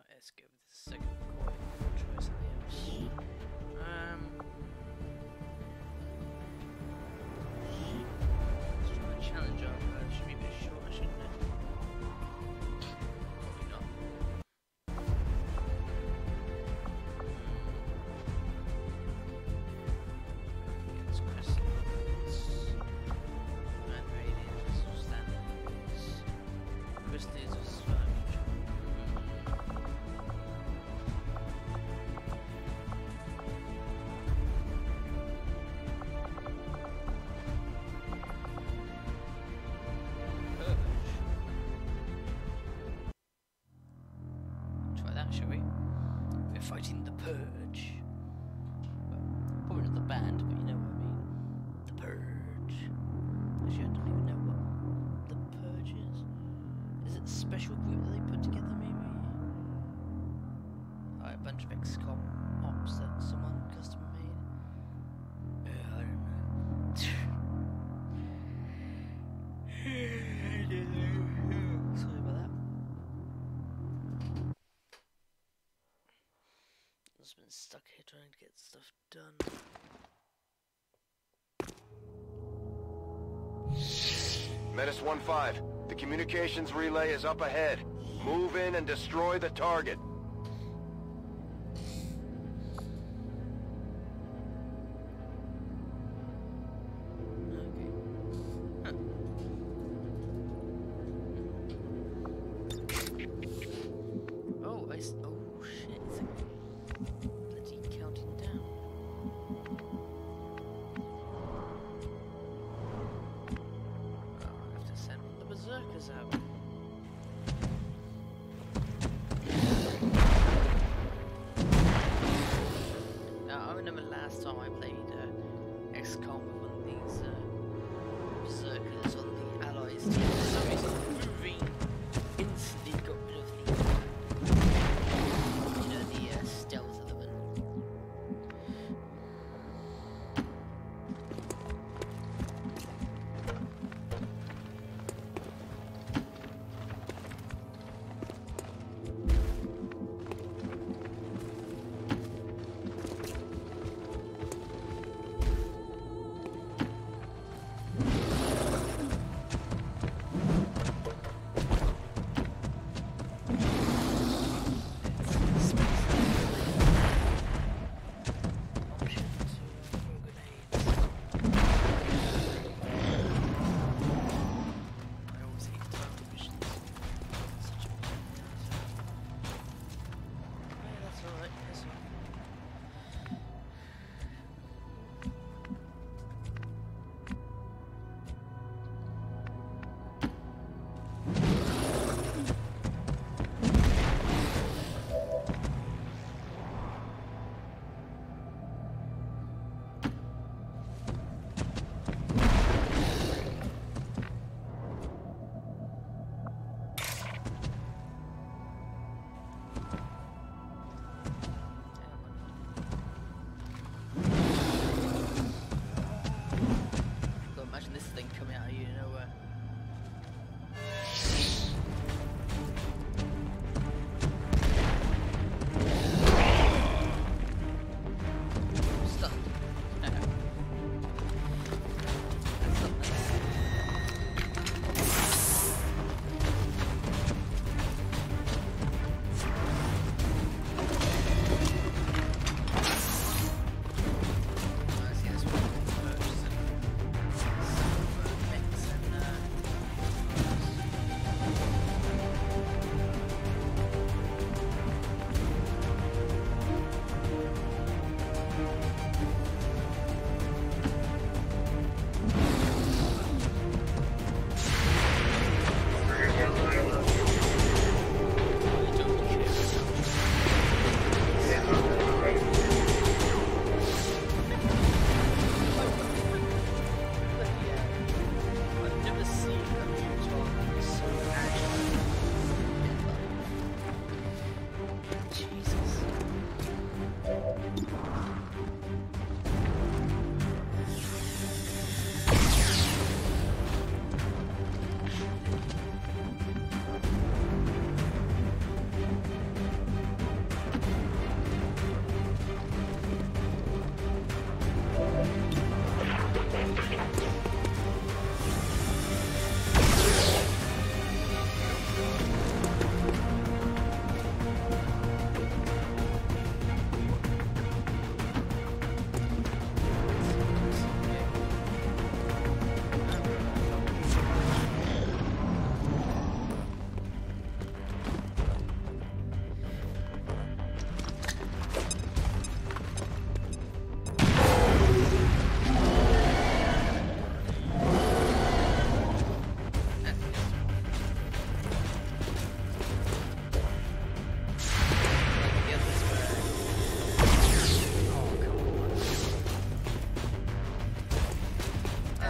let's go with the second recording choice I have. Let's try a challenge on that. It should be a bit shorter, shouldn't it? Probably not. Against crystals, man radiance, standards, crystals of slime. Shall we? We're fighting the Purge. Well, probably not the band, but you know what I mean. The Purge. Actually, I don't even know what the Purge is. Is it a special group that they put together, maybe? Like a bunch of XCOM ops that someone custom made? I don't know. Sorry about that. I've just been stuck here trying to get stuff done. Menace 1-5, the communications relay is up ahead. Move in and destroy the target. Oh shit, it's bloody counting down. Oh, I have to send the berserkers out. Now, I remember last time I played XCOM with one of these berserkers on the Allies team. For some reason, moving instantly got rid of the stealth element.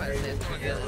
about to say, it's not good.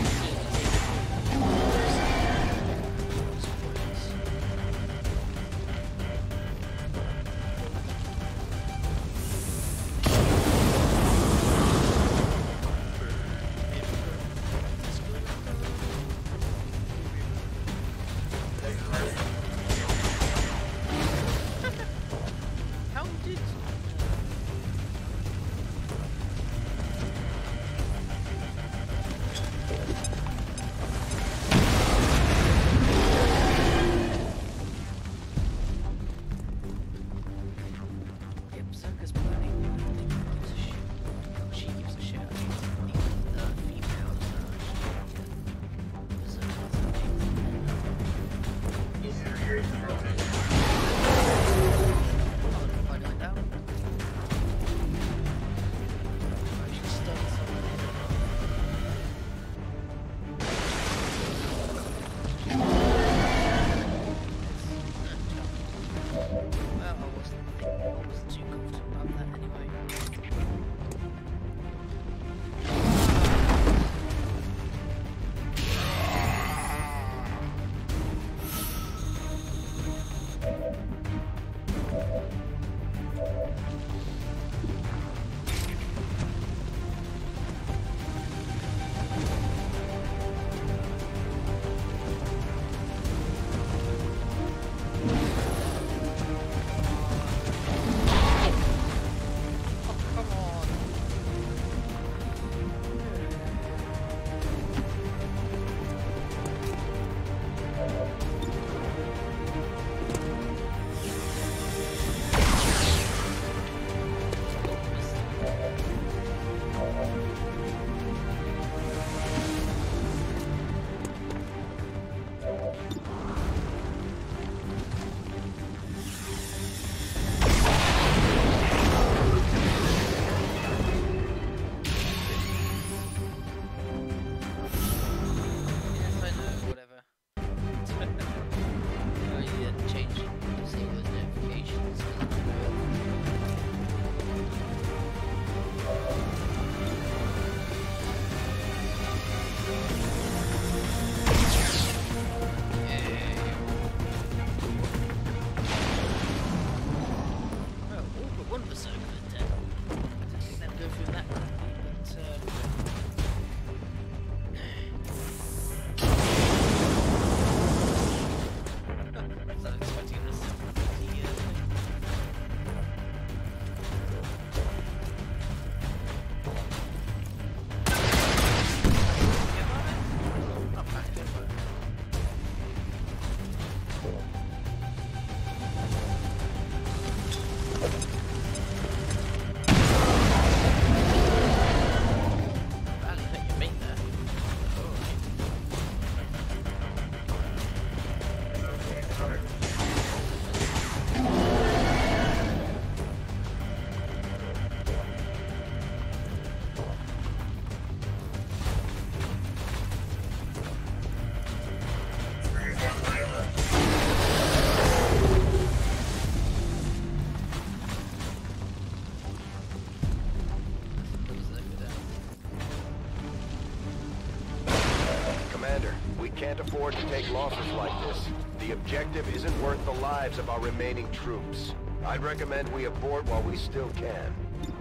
Can't afford to take losses like this. The objective isn't worth the lives of our remaining troops. I'd recommend we abort while we still can.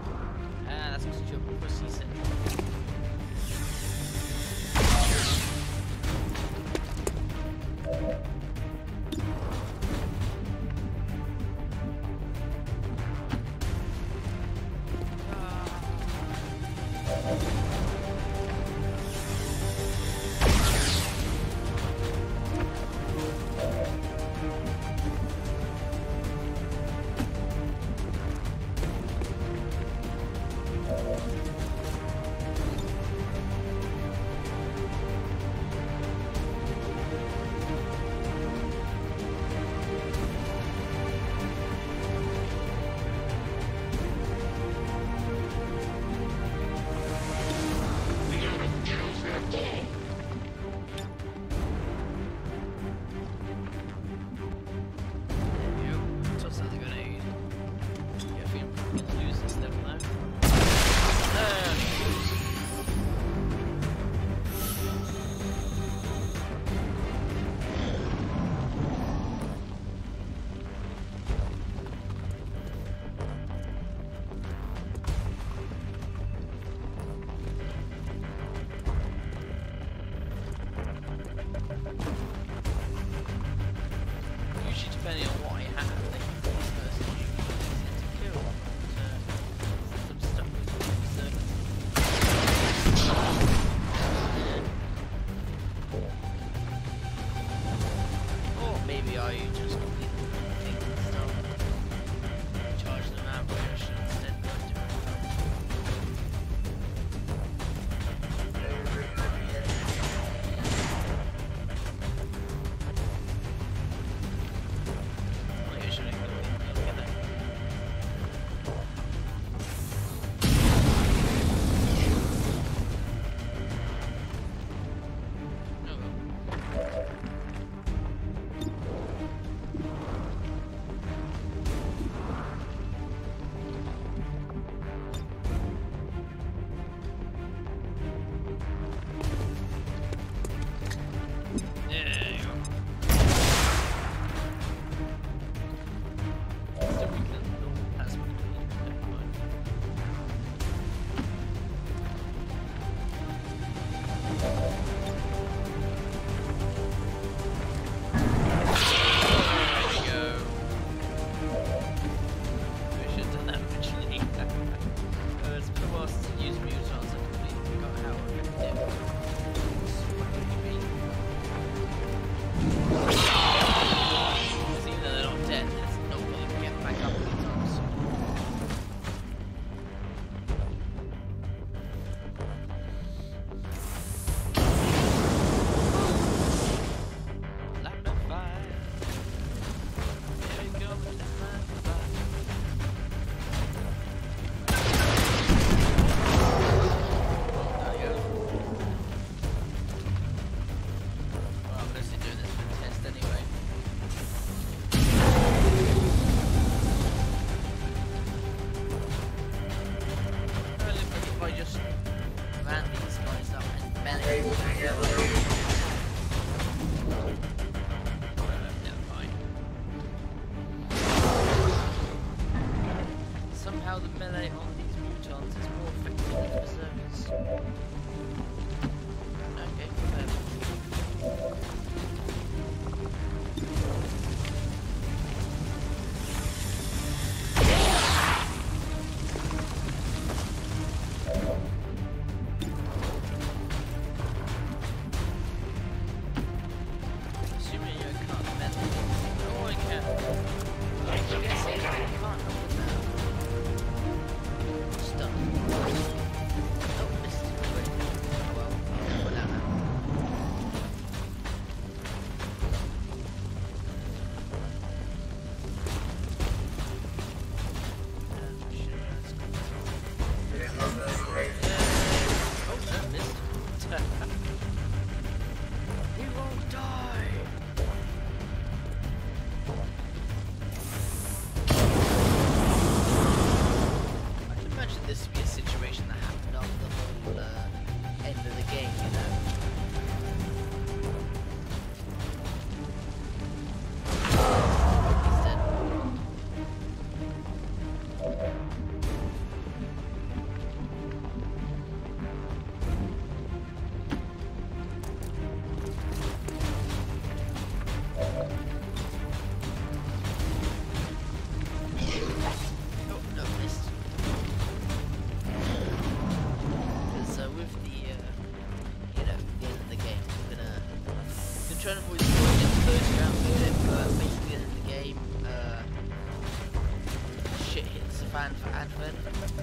That's what your pussy said. Okay, perfect. Assuming you can't mend it. Oh, I can. I guess I can't help with that. Stuck. Oh, this is great. Oh well, I'll put that now. Oh, that missed. He won't die! I can imagine this would be a situation that happened after the whole end of the game, you know? He's dead. Oh, no, missed. Because with the, you know, the end of the game, we're gonna try and avoid spoiling the first round with it, but basically at the end of the game, shit hits the fan for Advent.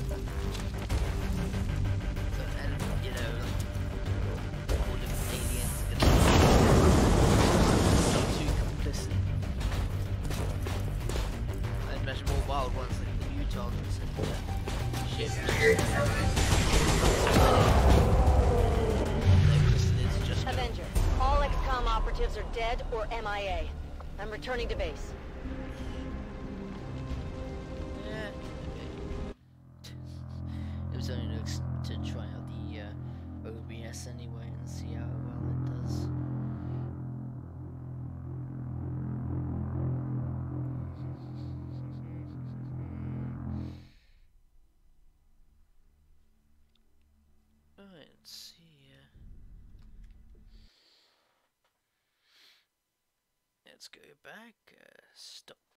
So, and, you know, like, all the aliens are gonna be not too complicit. I imagine more wild ones like the Mutons and shit. Avenger, all XCOM operatives are dead or MIA. I'm returning to base. Yeah, okay. It was only to try out the OBS anyway and see how well it does. Alright, let's see. Let's go back. Stop